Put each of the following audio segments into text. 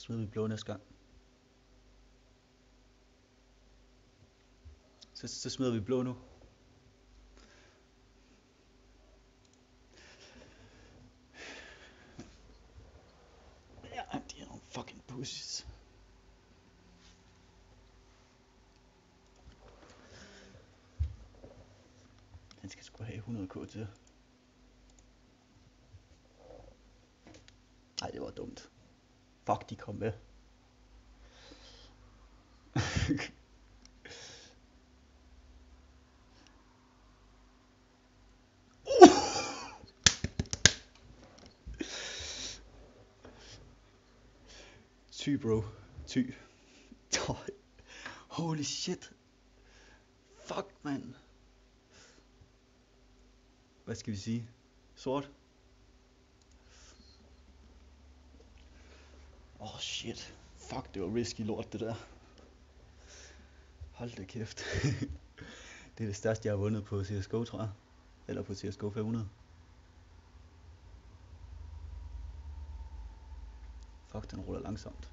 smider vi blå næste gang. Så smider vi blå nu. Ja, de er nogle fucking pussies. Den skal sgu have 100k til. Ej, det var dumt. Fuck, de kom med. Ty, bro. Ty. Holy shit. Fuck, man. Hvad skal vi sige? Sort? Shit. Fuck, det var risky lort, det der. Hold da kæft. Det er det største, jeg har vundet på CSGO, tror jeg. Eller på CSGO 500. Fuck, den ruller langsomt.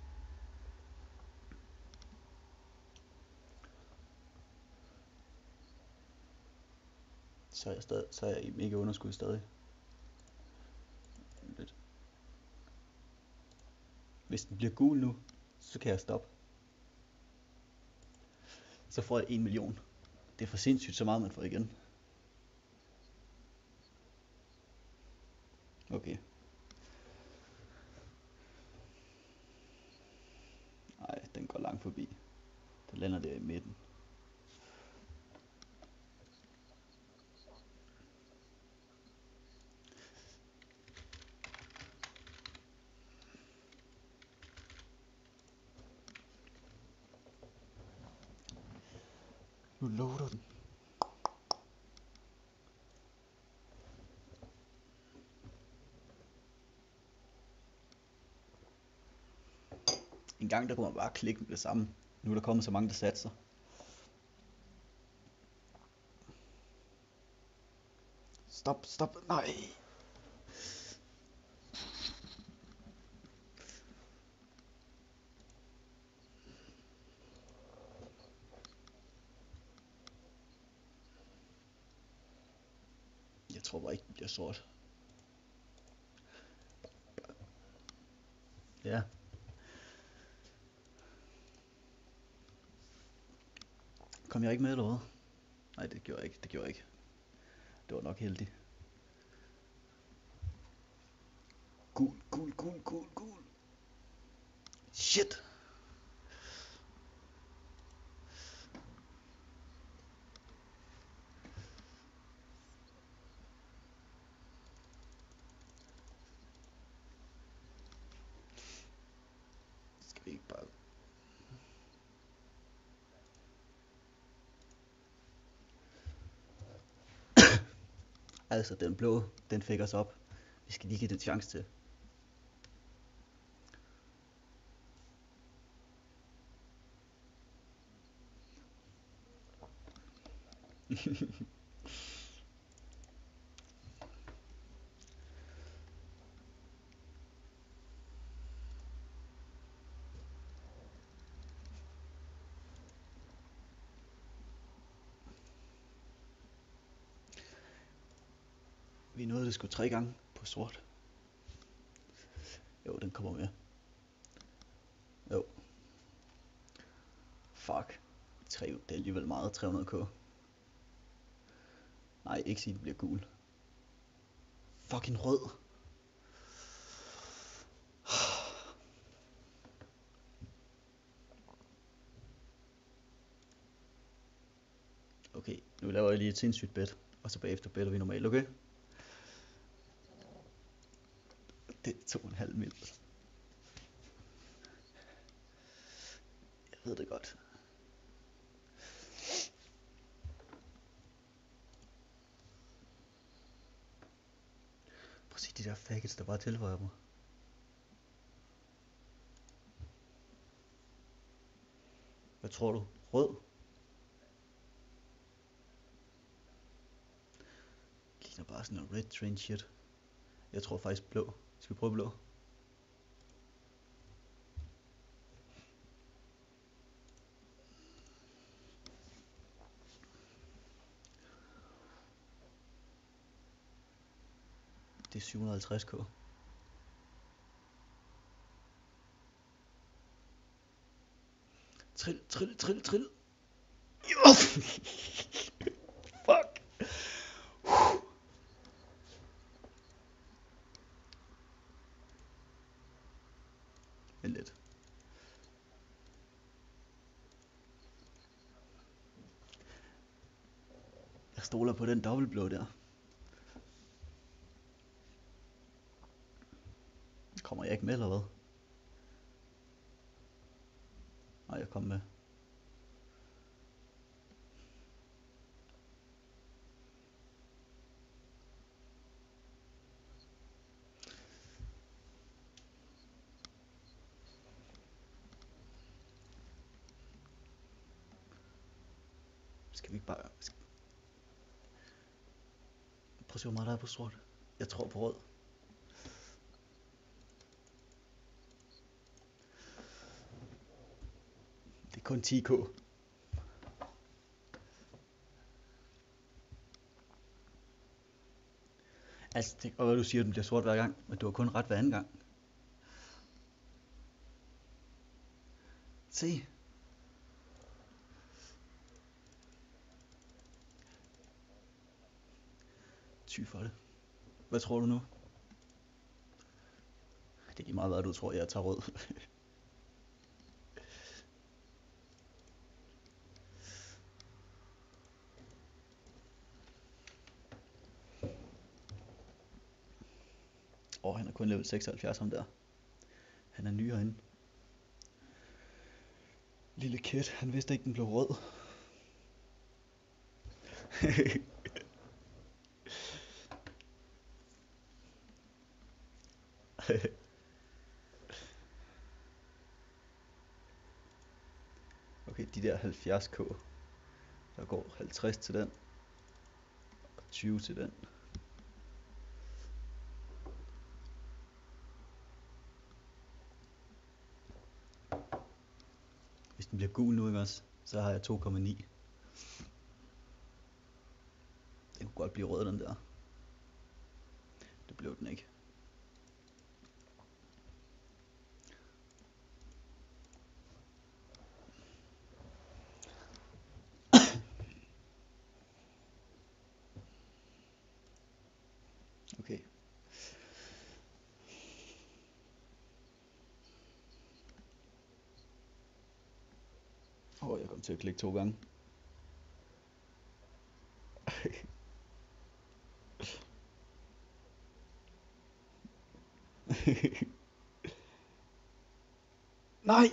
Så er jeg i mega underskud stadig. Lidt. Hvis den bliver gul nu, så kan jeg stoppe. Så får jeg 1 million. Det er for sindssygt så meget man får igen. Okay. Nej, den går langt forbi. Den lander der i midten. Nu loader den. En gang der kunne man bare klikke med det samme. Nu er der kommet så mange der satser. Stop, nej. Jeg tror bare ikke, det bliver sort. Ja. Kom jeg ikke med eller hvad? Nej, det gjorde jeg ikke. Det var nok heldigt. Gul. Shit. Skal vi ikke bare... Altså, den blå, den fik os op. Vi skal lige give det en chance til. Vi nåede det sgu 3 gange på sort. Jo, den kommer med. Jo. Fuck. Det er alligevel meget, 300k. Nej, ikke sige, den bliver gul. Fucking rød. Okay, nu laver jeg lige et sindssygt bet. Og så bagefter better vi normalt, okay? Det er 2,5 mil. Jeg ved det godt. Prøv at se de der faggots, der bare tilføjer mig. Hvad tror du? Rød? Ligner bare sådan noget red train shit. Jeg tror faktisk blå. Skal vi prøve blå? Det er 750k. Trill, trill, trill, trill. Jo! Fuck. Vent lidt. Jeg stoler på den dobbeltblå der. Kommer jeg ikke med, eller hvad? Nej, jeg kom med. Skal vi ikke bare... Prøv at se, hvor meget der er på sort. Jeg tror på rød. Det er kun 10k. Altså, det kan godt være, du siger, at den bliver sort hver gang, men du har kun ret hver anden gang. Se. Ty for det. Hvad tror du nu? Det er lige meget, hvad du tror, jeg tager rød. Han er kun level 76 ham der. Han er ny herinde. Lille kid, han vidste ikke, den blev rød. Okay, de der 70k. Der går 50 til den. Og 20 til den. Hvis den bliver gul nu, ikke også? Så har jeg 2,9. Den kunne godt blive rød, den der. Det blev den ikke. Okay. Jeg kom til at klikke 2 gange. Nej!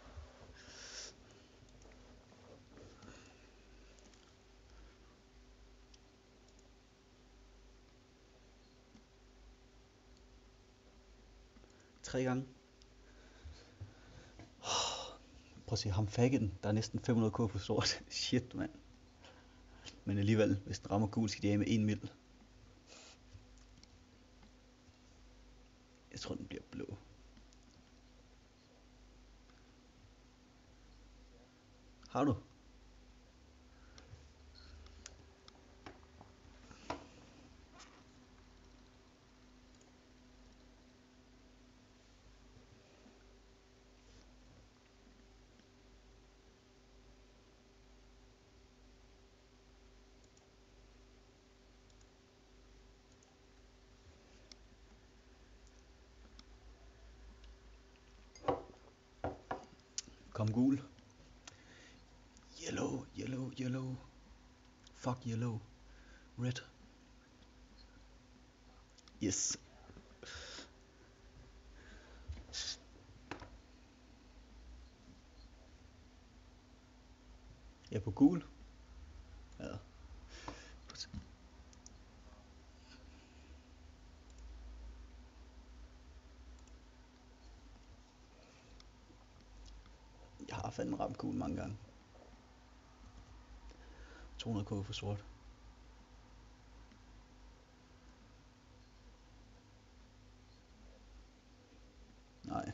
Tre gange. Prøv at se ham faggoten. Der er næsten 500k på sort. Shit, mand. Men alligevel, hvis den rammer gul, skal de af med 1 mil. Jeg tror, den bliver blå. Har du? Kom gul. Yellow, yellow, yellow. Fuck yellow. Red. Yes. Jeg er på gul. Ja. Jeg har fandme ramt gul mange gange. 200k for sort. Nej.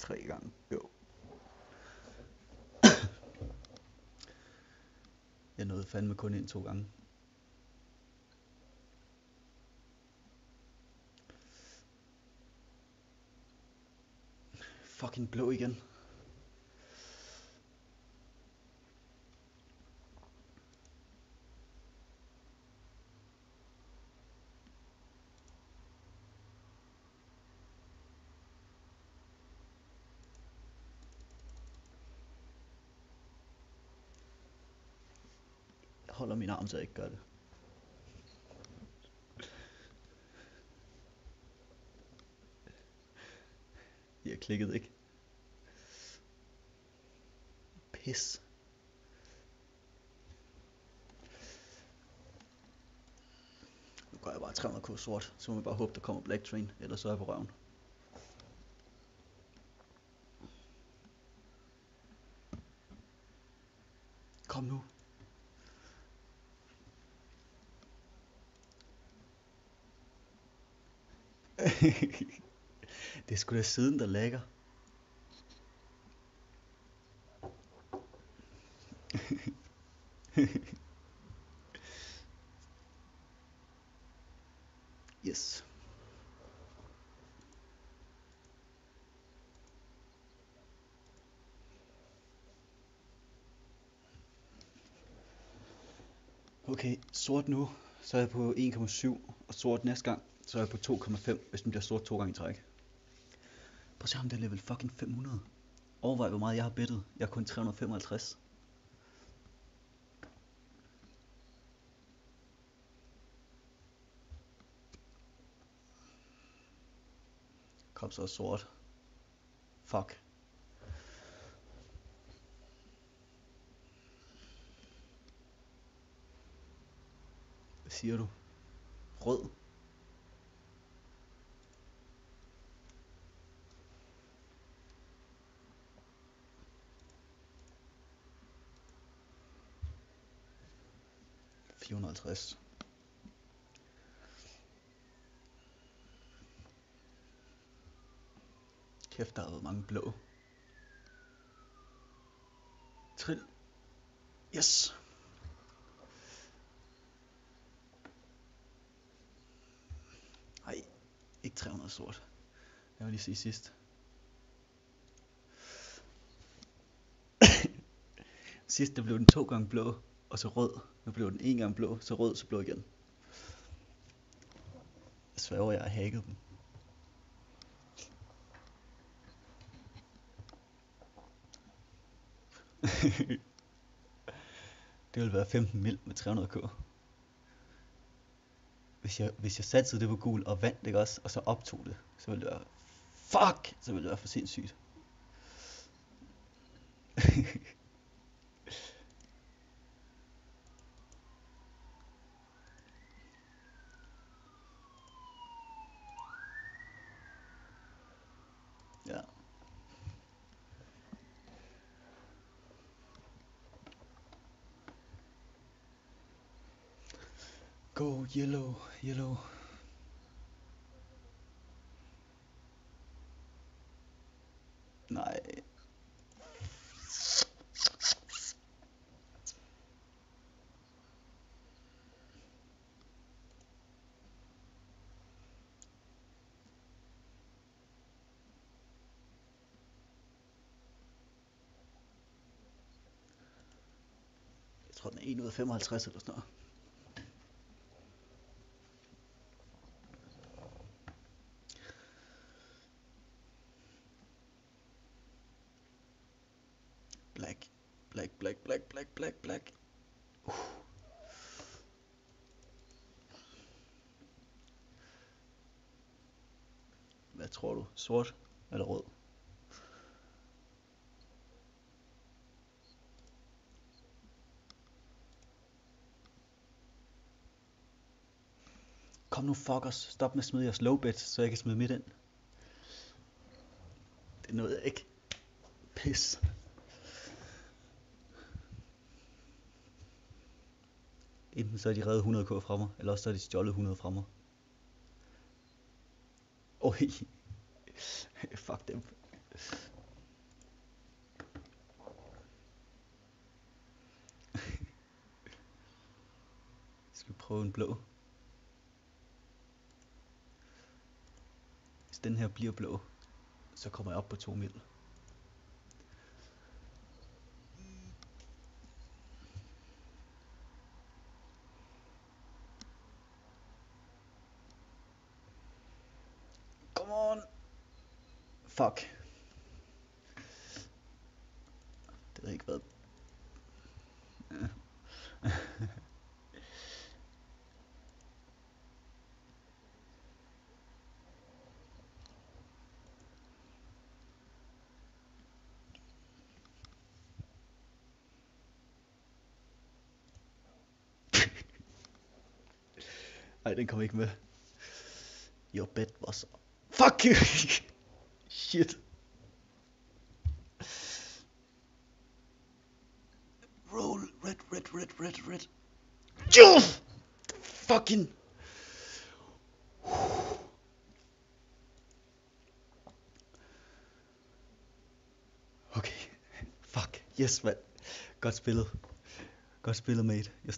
3 gange. Jo. Jeg nåede fandme kun ind 2 gange. Fucking blå igen. Jeg holder min arm, så jeg ikke gør det. Jeg klikkede ikke. Pis. Nu går jeg bare 300k sort, så må vi bare håbe, der kommer Black Train, ellers så er jeg på røven. Kom nu. Det er sgu da siden, der lægger. Yes. Okay, sort nu, så er jeg på 1,7, og sort næste gang, så er jeg på 2,5, hvis den bliver sort 2 gange i træk. Prøv at se ham, det er level fucking 500. Overvej, hvor meget jeg har bettet. Jeg er kun 355. Kom så sort. Fuck. Hvad siger du? Rød. $450. Kæft, der har været mange blå. Trill. Yes. Nej, ikke 300 sort. Jeg vil lige sige sidst. Sidst der blev den 2 gange blå, og så rød. Nu blev den 1 gang blå, så rød, så blå igen. Jeg sværger, jeg har hacket dem. Det ville være 15 mil med 300k. Hvis jeg satsede det på gul og vandt, ikke også, og så optog det, så ville det være... Fuck! Så ville det være for sindssygt. Ja. Go yellow, yellow. Nej. Jeg tror den er 1 ud af 55 eller sådan noget. Black, black, black, black, black, black, black. Hvad tror du? Sort eller rød? Kom nu fuckers, stop med at smide jeres low bet, så jeg kan smide midt ind. Det nåede jeg ikke. Pis. Enten så er de reddet 100k fra mig, eller også så er de stjålet 100 fra mig. Oj. Fuck dem. prøve en blå. Hvis den her bliver blå, så kommer jeg op på 2 mil. Come on! Fuck. Det havde ikke været... Ej, den kom ikke med. Your bet was... Fuck you! Shit. Roll, red. Juff! Fucking... Okay. Fuck. Yes, man. Godt spillet. Godt spillet, mate.